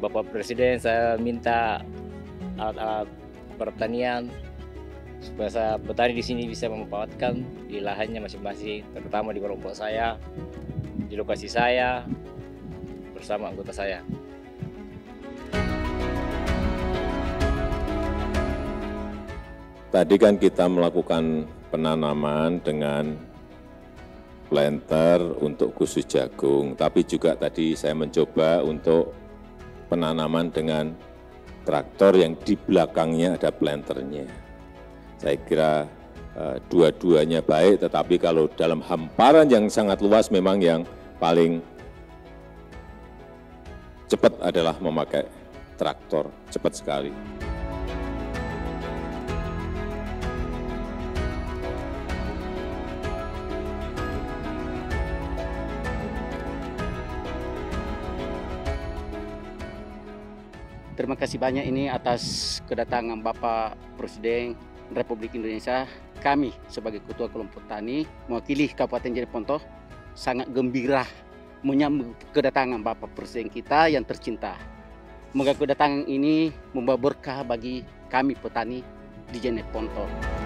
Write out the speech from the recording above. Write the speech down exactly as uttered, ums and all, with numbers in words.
Bapak Presiden saya minta alat-alat pertanian supaya saya petani di sini bisa memanfaatkan di lahannya masing-masing, terutama di kelompok saya, di lokasi saya, bersama anggota saya. Tadi kan kita melakukan penanaman dengan planter untuk khusus jagung, tapi juga tadi saya mencoba untuk penanaman dengan traktor yang di belakangnya ada planternya. Saya kira uh, dua-duanya baik, tetapi kalau dalam hamparan yang sangat luas memang yang paling cepat adalah memakai traktor, cepat sekali. Terima kasih banyak ini atas kedatangan Bapak Presiden Republik Indonesia. Kami sebagai Ketua Kelompok Tani mewakili Kabupaten Jeneponto sangat gembira menyambut kedatangan Bapak Presiden kita yang tercinta. Semoga kedatangan ini membawa berkah bagi kami petani di Jeneponto.